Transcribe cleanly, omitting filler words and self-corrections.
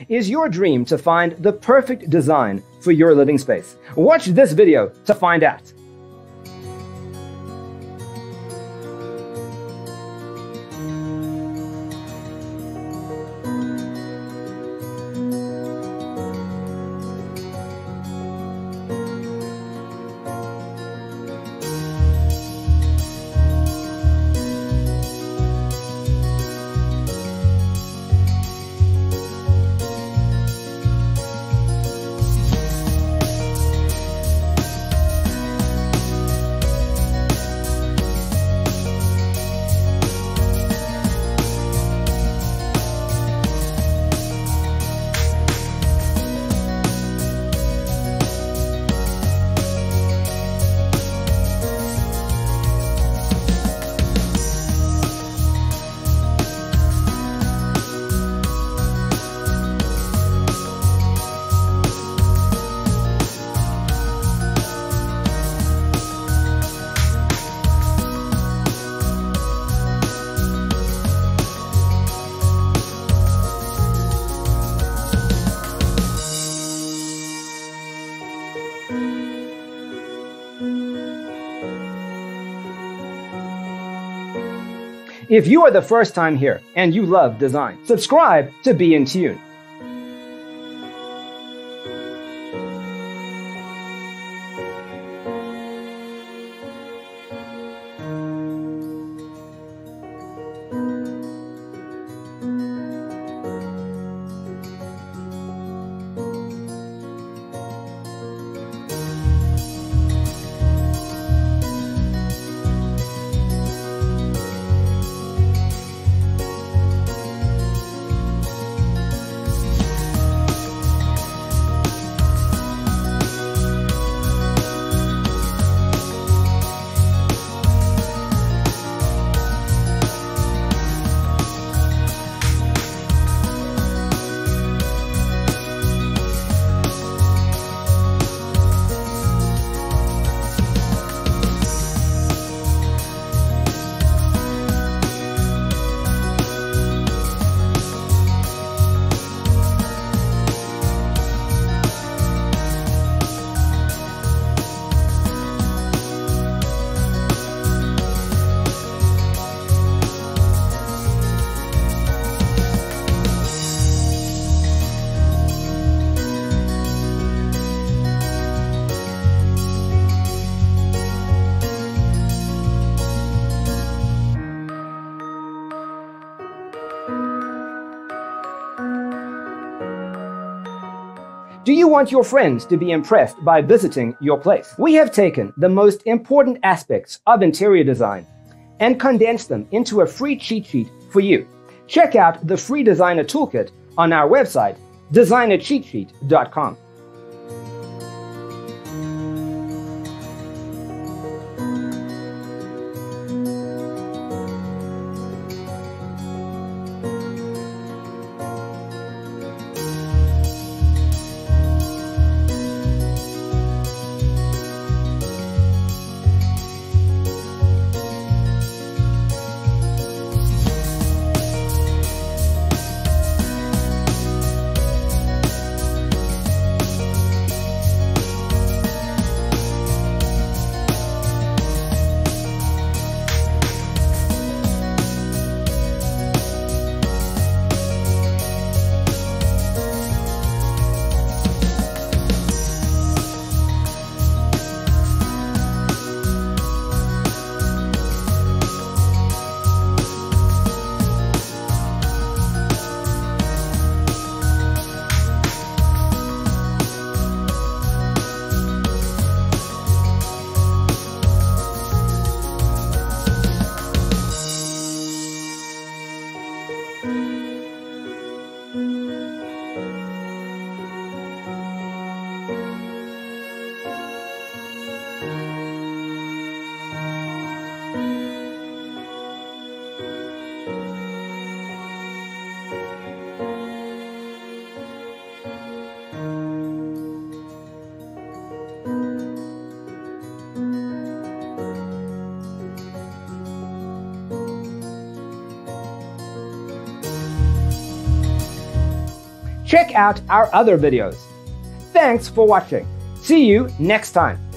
Is your dream to find the perfect design for your living space? Watch this video to find out. If you are the first time here and you love design, subscribe to Be in Tune. Do you want your friends to be impressed by visiting your place? We have taken the most important aspects of interior design and condensed them into a free cheat sheet for you. Check out the free designer toolkit on our website, designercheatsheet.com. check out our other videos. Thanks for watching. See you next time.